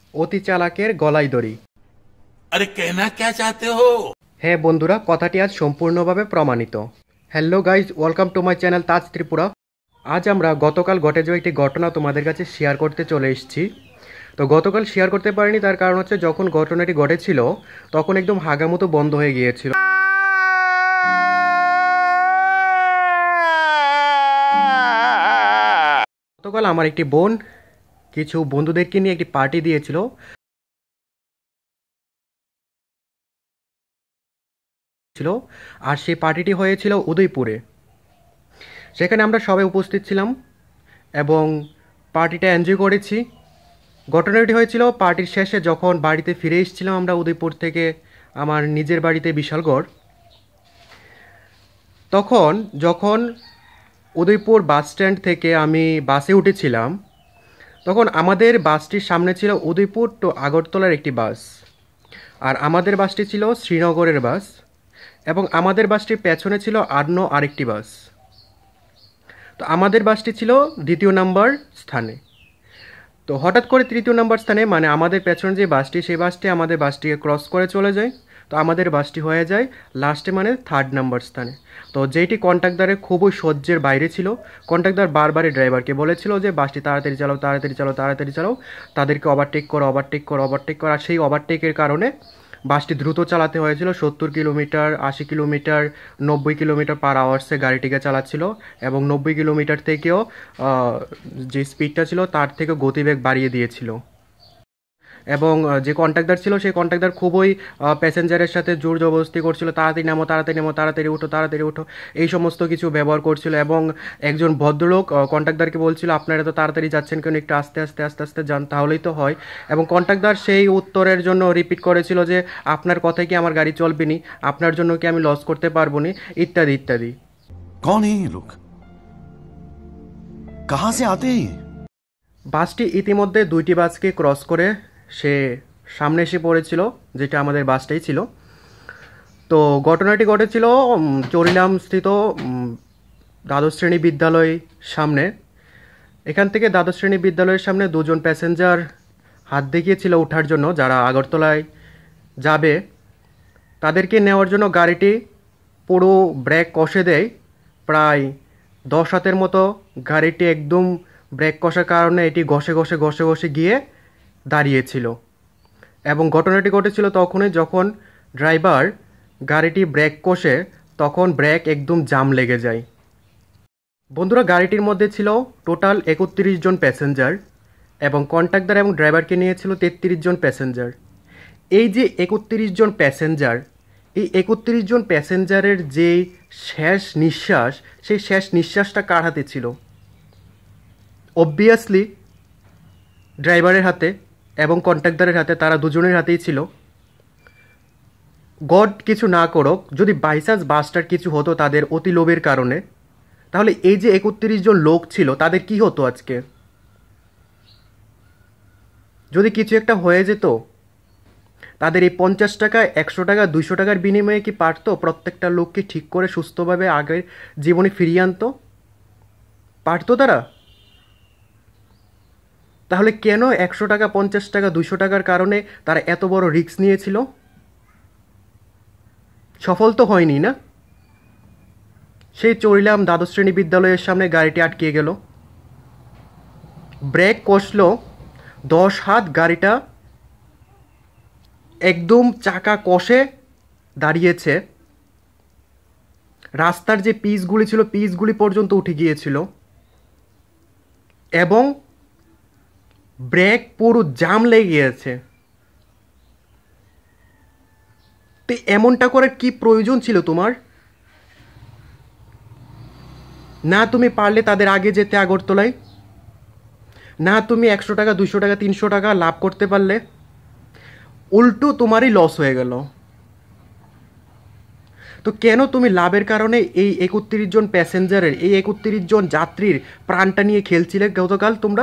অতি চালাকের গলায় দড়ি। अरे कहना क्या चाहते हो? হ্যাঁ বন্ধুরা, কথাটি আজ সম্পূর্ণভাবে প্রমাণিত। Hello guys, welcome to my channel Taj Tripura. আজ আমরা গতকাল ঘটে যাওয়া একটি ঘটনা তোমাদের কাছে শেয়ার করতে চলে এসেছি। তো গতকাল শেয়ার করতে পারিনি, তার কারণ হচ্ছে যখন ঘটনাটি ঘটেছিল তখন একদম হাগামতো বন্ধ হয়ে গিয়েছিল। গতকাল আমার একটি বোন কিছু বন্ধুদেরকে নিয়ে একটি পার্টি দিয়েছিল। আর সেই পার্টিটি হয়েছিল উদয়পুরে। সেখানে আমরা সবাই উপস্থিত ছিলাম এবং পার্টিটা এনজয় করেছি। ঘটনাটি হয়েছিল পার্টির শেষে যখন বাড়িতে ফিরে এসেছিলাম আমরা উদয়পুর থেকে আমার নিজের বাড়িতে বিশালগড়। তখন যখন উদয়পুর বাস স্ট্যান্ড থেকে আমি বাসে উঠেছিলাম, তখন আমাদের বাসটির সামনে ছিল উদয়পুর টু আগরতলার একটি বাস, আর আমাদের বাসটি ছিল শ্রীনগরের বাস, এবং আমাদের বাসটির পেছনে ছিল আরেকটি বাস। তো আমাদের বাসটি ছিল দ্বিতীয় নাম্বার স্থানে। তো হঠাৎ করে তৃতীয় নাম্বার স্থানে, মানে আমাদের পেছনে যে বাসটি, সেই বাসটি আমাদের বাসটিকে ক্রস করে চলে যায়। তো আমাদের বাসটি হয়ে যায় লাস্টে, মানে থার্ড নাম্বার স্থানে। তো যেইটি কন্ট্রাক্টরের খুবই সহ্যের বাইরে ছিল। কন্ট্রাক্টর বারবারই ড্রাইভারকে বলেছিল যে বাসটি তাড়াতাড়ি চালাও, তাড়াতাড়ি চালাও, তাড়াতাড়ি চালাও, তাদেরকে ওভারটেক করো, ওভারটেক করো, ওভারটেক করো। আর সেই ওভারটেকের কারণে বাসটি দ্রুত চালাতে হয়েছিল। 70 কিলোমিটার, 80 কিলোমিটার, 90 কিলোমিটার পার আওয়ার্সে গাড়িটিকে চালাচ্ছিল, এবং 90 কিলোমিটার থেকেও যে স্পিডটা ছিল তার থেকে গতিবেগ বাড়িয়ে দিয়েছিল। এবং যে কন্ট্রাক্টর ছিল সেই কন্ট্রাক্টর খুবই প্যাসেঞ্জারের সাথে জোর জবরদস্তি করছিল, তাড়াতাড়ি নামো, তাড়াতাড়ি নামো, তাড়াতাড়ি উঠো, তাড়াতাড়ি উঠো, এই সমস্ত কিছু ব্যবহার করছিল। এবং একজন ভদ্রলোক কন্ট্রাক্টরকে বলছিল আপনারা তো তাড়াতাড়ি যাচ্ছেন কেন, একটু আস্তে আস্তে আস্তে আস্তে যান, তাহলেই তো হয়। এবং কন্ট্রাক্টর সেই উত্তরের জন্য রিপিট করেছিল যে আপনার কথায় কি আমার গাড়ি চলবে নি, আপনার জন্য কি আমি লস করতে পারবো নি, ইত্যাদি ইত্যাদি। कौन है ये लोग? कहां से आते हैं? বাসটি ইতিমধ্যে দুইটি বাসকে ক্রস করে সে সামনে এসে পড়েছিল, যেটা আমাদের বাসটাই ছিল। তো ঘটনাটি ঘটেছিল চরিলাম স্থিত দ্বাদশ শ্রেণী বিদ্যালয় সামনে। এখান থেকে দ্বাদশ শ্রেণী বিদ্যালয়ের সামনে দুজন প্যাসেঞ্জার হাত দেখিয়েছিল ওঠার জন্য, যারা আগরতলায় যাবে। তাদেরকে নেওয়ার জন্য গাড়িটি পুরো ব্রেক কষে দেয়। প্রায় 10 হাতের মতো গাড়িটি একদম ব্রেক কষার কারণে এটি ঘষে ঘষে ঘষে ঘষে গিয়ে দাঁড়িয়েছিল। এবং ঘটনাটি ঘটেছিল তখনই যখন ড্রাইভার গাড়িটি ব্রেক কষে, তখন ব্রেক একদম জাম লেগে যায়। বন্ধুরা, গাড়িটির মধ্যে ছিল টোটাল 31 জন প্যাসেঞ্জার, এবং কন্ট্রাক্টর এবং ড্রাইভারকে নিয়েছিল 33 জন প্যাসেঞ্জার। এই যে 31 জন প্যাসেঞ্জার, এই 31 জন প্যাসেঞ্জারের যে শেষ নিঃশ্বাস, সেই শেষ নিঃশ্বাসটা কার হাতে ছিল? অবভিয়াসলি ড্রাইভারের হাতে এবং কন্ট্রাক্টরের হাতে, তারা দুজনের হাতেই ছিল। গড কিছু না করুক, যদি বাইচান্স বাসটার কিছু হতো তাদের অতি লোভের কারণে, তাহলে এই যে 31 জন লোক ছিল তাদের কি হতো আজকে? যদি কিছু একটা হয়ে যেত, তাদের এই 50 টাকা, 100 টাকা, 200 টাকার বিনিময়ে কি পারতো প্রত্যেকটা লোককে ঠিক করে সুস্থভাবে আগের জীবনে ফিরিয়ে আনতো? পারতো তারা? তাহলে কেন 100 টাকা, 50 টাকা, 200 টাকার কারণে তারা এত বড় রিস্ক নিয়েছিল? সফল তো হয়নি না। সেই চড়িলাম দ্বাদশ শ্রেণী বিদ্যালয়ের সামনে গাড়িটি আটকে গেল, ব্রেক কষল, 10 হাত গাড়িটা একদম চাকা কষে দাঁড়িয়েছে। রাস্তার যে পিচগুলি ছিল, পিচগুলি পর্যন্ত উঠে গিয়েছিল, এবং ব্রেক পুরো জাম লেগে গিয়েছে। তো এমনটা করার কি প্রয়োজন ছিল তোমার? না তুমি পারলে তাদের আগে যেতে আগরতলায়, না তুমি 100 টাকা, 200 টাকা, 300 টাকা লাভ করতে পারলে, উল্টো তোমারই লস হয়ে গেল। তো কেন তুমি লাভের কারণে এই 31 জন প্যাসেঞ্জারের, এই 31 জন যাত্রীর প্রাণটা নিয়ে খেলছিলে গতকাল তোমরা?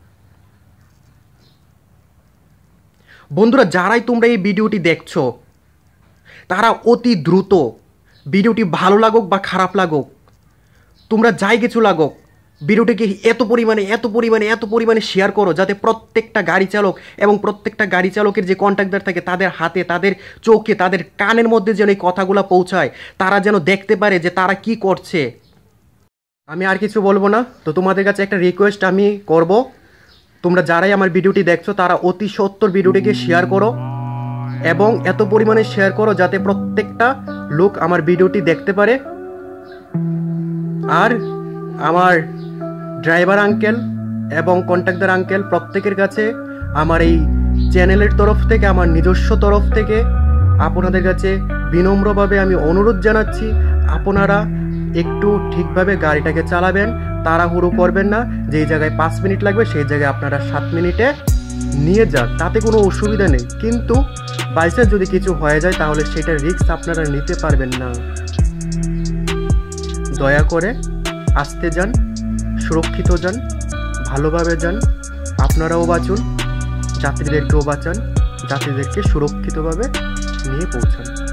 বন্ধুরা, যারাই তোমরা এই ভিডিওটি দেখছো, তারা অতি দ্রুত, ভিডিওটি ভালো লাগুক বা খারাপ লাগুক, তোমরা যাই কিছু লাগুক, ভিডিওটিকে এত পরিমাণে শেয়ার করো যাতে প্রত্যেকটা গাড়ি চালক এবং প্রত্যেকটা গাড়ি চালকের যে কন্ট্রাক্টর থাকে তাদের হাতে, তাদের চোখে, তাদের কানের মধ্যে যেন এই কথাগুলো পৌঁছায়, তারা যেন দেখতে পারে যে তারা কি করছে। আমি আর কিছু বলবো না। তো তোমাদের কাছে একটা রিকোয়েস্ট আমি করব, তোমরা যারাই আমার ভিডিওটি দেখছো তারা অতি সত্বর ভিডিওটিকে শেয়ার করো এবং এত পরিমাণে শেয়ার করো যাতে প্রত্যেকটা লোক আমার ভিডিওটি দেখতে পারে। আর আমার ড্রাইভার আঙ্কেল এবং কন্ট্রাক্টর আঙ্কেল প্রত্যেকের কাছে আমার এই চ্যানেলের তরফ থেকে, আমার নিজস্ব তরফ থেকে আপনাদের কাছে বিনম্রভাবে আমি অনুরোধ জানাচ্ছি, আপনারা একটু ঠিকভাবে গাড়িটাকে চালাবেন, তাড়াহুড়ো করবেন না। যেই জায়গায় 5 মিনিট লাগবে সেই জায়গায় আপনারা 7 মিনিটে নিয়ে যান, তাতে কোনো অসুবিধা নেই। কিন্তু বাইচান্স যদি কিছু হয়ে যায় তাহলে সেটার রিস্ক আপনারা নিতে পারবেন না। দয়া করে আস্তে যান, সুরক্ষিত যান, ভালোভাবে যান, আপনারাও বাঁচুন, যাত্রীদেরকেও বাঁচান, যাত্রীদেরকে সুরক্ষিতভাবে নিয়ে পৌঁছান।